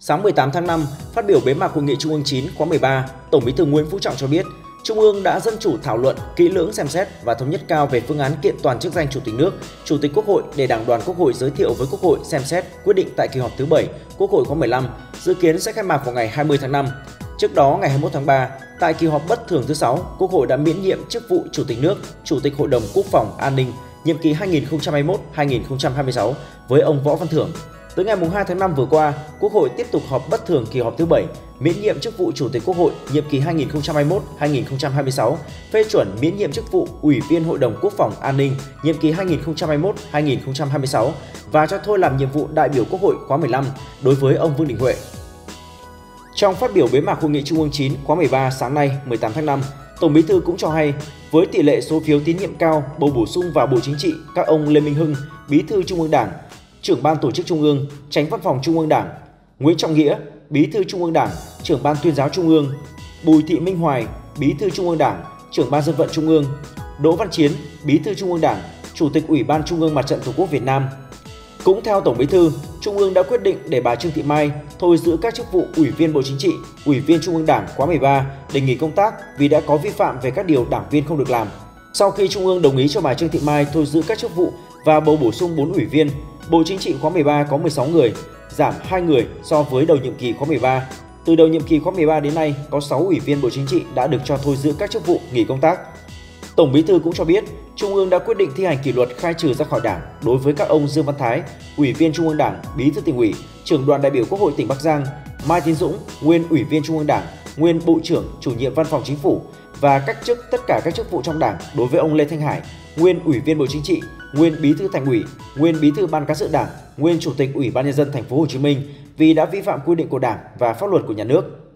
Sáng 18 tháng 5, phát biểu bế mạc Hội nghị Trung ương 9 khóa 13, Tổng Bí thư Nguyễn Phú Trọng cho biết, Trung ương đã dân chủ thảo luận, kỹ lưỡng xem xét và thống nhất cao về phương án kiện toàn chức danh Chủ tịch nước, Chủ tịch Quốc hội để Đảng đoàn Quốc hội giới thiệu với Quốc hội xem xét quyết định tại kỳ họp thứ 7 Quốc hội khóa 15, dự kiến sẽ khai mạc vào ngày 20 tháng 5. Trước đó, ngày 21 tháng 3, tại kỳ họp bất thường thứ 6, Quốc hội đã miễn nhiệm chức vụ Chủ tịch nước, Chủ tịch Hội đồng Quốc phòng An ninh, nhiệm kỳ 2021-2026 với ông Võ Văn Thưởng. Tới ngày 2 tháng 5 vừa qua, Quốc hội tiếp tục họp bất thường kỳ họp thứ 7, miễn nhiệm chức vụ Chủ tịch Quốc hội nhiệm kỳ 2021-2026, phê chuẩn miễn nhiệm chức vụ Ủy viên Hội đồng Quốc phòng An ninh nhiệm kỳ 2021-2026 và cho thôi làm nhiệm vụ đại biểu Quốc hội khóa 15 đối với ông Vương Đình Huệ. Trong phát biểu bế mạc Hội nghị Trung ương 9 khóa 13 sáng nay 18 tháng 5, Tổng Bí thư cũng cho hay, với tỷ lệ số phiếu tín nhiệm cao, bầu bổ sung vào Bộ Chính trị các ông Lê Minh Hưng, Bí thư Trung ương Đảng, Trưởng ban Tổ chức Trung ương, Chánh Văn phòng Trung ương Đảng, Nguyễn Trọng Nghĩa, Bí thư Trung ương Đảng, Trưởng ban Tuyên giáo Trung ương, Bùi Thị Minh Hoài, Bí thư Trung ương Đảng, Trưởng ban Dân vận Trung ương, Đỗ Văn Chiến, Bí thư Trung ương Đảng, Chủ tịch Ủy ban Trung ương Mặt trận Tổ quốc Việt Nam. Cũng theo Tổng Bí thư, Trung ương đã quyết định để bà Trương Thị Mai thôi giữ các chức vụ Ủy viên Bộ Chính trị, Ủy viên Trung ương Đảng khóa 13 để nghỉ công tác vì đã có vi phạm về các điều đảng viên không được làm. Sau khi Trung ương đồng ý cho bà Trương Thị Mai thôi giữ các chức vụ và bầu bổ sung 4 ủy viên, Bộ Chính trị khóa 13 có 16 người, giảm 2 người so với đầu nhiệm kỳ khóa 13. Từ đầu nhiệm kỳ khóa 13 đến nay, có 6 ủy viên Bộ Chính trị đã được cho thôi giữ các chức vụ nghỉ công tác. Tổng Bí thư cũng cho biết, Trung ương đã quyết định thi hành kỷ luật khai trừ ra khỏi Đảng đối với các ông Dương Văn Thái, Ủy viên Trung ương Đảng, Bí thư Tỉnh ủy, Trưởng đoàn đại biểu Quốc hội tỉnh Bắc Giang, Mai Tiến Dũng, nguyên Ủy viên Trung ương Đảng, nguyên Bộ trưởng, Chủ nhiệm Văn phòng Chính phủ và cách chức tất cả các chức vụ trong Đảng đối với ông Lê Thanh Hải, nguyên Ủy viên Bộ Chính trị, nguyên Bí thư Thành ủy, nguyên Bí thư Ban Cán sự Đảng, nguyên Chủ tịch Ủy ban Nhân dân Thành phố Hồ Chí Minh vì đã vi phạm quy định của Đảng và pháp luật của nhà nước.